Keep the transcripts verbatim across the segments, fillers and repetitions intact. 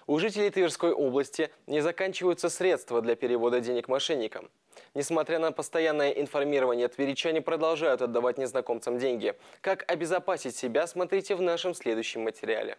У жителей Тверской области не заканчиваются средства для перевода денег мошенникам. Несмотря на постоянное информирование, тверичане продолжают отдавать незнакомцам деньги. Как обезопасить себя, смотрите в нашем следующем материале.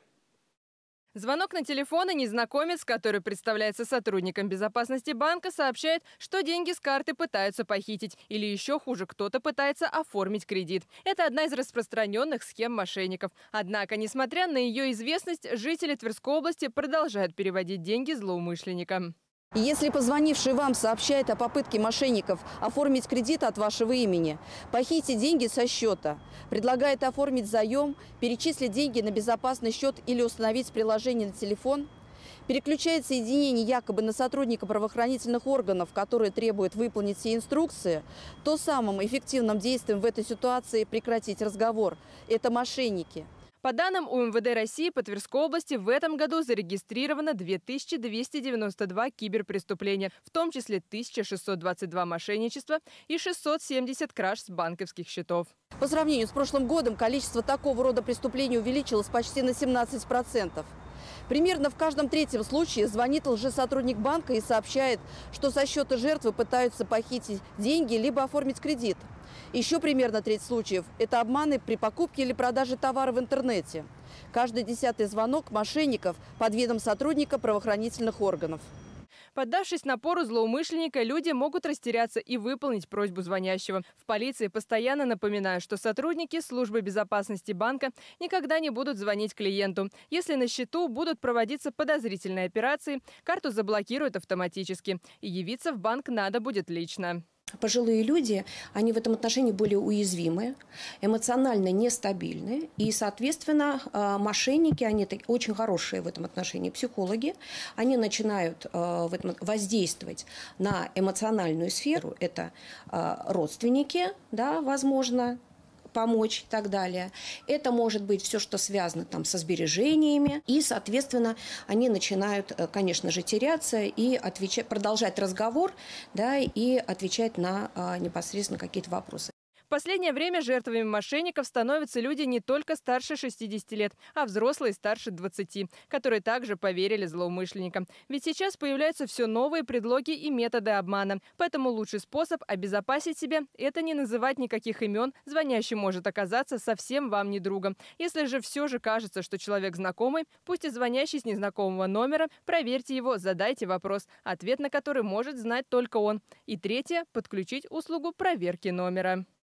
Звонок на телефон, и незнакомец, который представляется сотрудником безопасности банка, сообщает, что деньги с карты пытаются похитить. Или еще хуже, кто-то пытается оформить кредит. Это одна из распространенных схем мошенников. Однако, несмотря на ее известность, жители Тверской области продолжают переводить деньги злоумышленникам. Если позвонивший вам сообщает о попытке мошенников оформить кредит от вашего имени, похитить деньги со счета, предлагает оформить заем, перечислить деньги на безопасный счет или установить приложение на телефон, переключает соединение якобы на сотрудника правоохранительных органов, которые требуют выполнить все инструкции, то самым эффективным действием в этой ситуации прекратить разговор – это мошенники. По данным У Эм Вэ Дэ России, по Тверской области в этом году зарегистрировано две тысячи двести девяносто два киберпреступления, в том числе тысяча шестьсот двадцать два мошенничества и шестьсот семьдесят краж с банковских счетов. По сравнению с прошлым годом количество такого рода преступлений увеличилось почти на семнадцать процентов. Примерно в каждом третьем случае звонит лжесотрудник банка и сообщает, что со счета жертвы пытаются похитить деньги либо оформить кредит. Еще примерно треть случаев – это обманы при покупке или продаже товара в интернете. Каждый десятый звонок мошенников под видом сотрудника правоохранительных органов. Поддавшись напору злоумышленника, люди могут растеряться и выполнить просьбу звонящего. В полиции постоянно напоминают, что сотрудники службы безопасности банка никогда не будут звонить клиенту. Если на счету будут проводиться подозрительные операции, карту заблокируют автоматически. И явиться в банк надо будет лично. Пожилые люди, они в этом отношении более уязвимы, эмоционально нестабильны. И, соответственно, мошенники, они очень хорошие в этом отношении психологи, они начинают в этом воздействовать на эмоциональную сферу. Это родственники, да, возможно, помочь и так далее. Это может быть все, что связано там со сбережениями. И, соответственно, они начинают, конечно же, теряться и отвечать, продолжать разговор, да, и отвечать на а, непосредственно какие-то вопросы. В последнее время жертвами мошенников становятся люди не только старше шестидесяти лет, а взрослые старше двадцати, которые также поверили злоумышленникам. Ведь сейчас появляются все новые предлоги и методы обмана. Поэтому лучший способ обезопасить себя – это не называть никаких имен. Звонящий может оказаться совсем вам не другом. Если же все же кажется, что человек знакомый, пусть и звонящий с незнакомого номера, проверьте его, задайте вопрос, ответ на который может знать только он. И третье – подключить услугу проверки номера.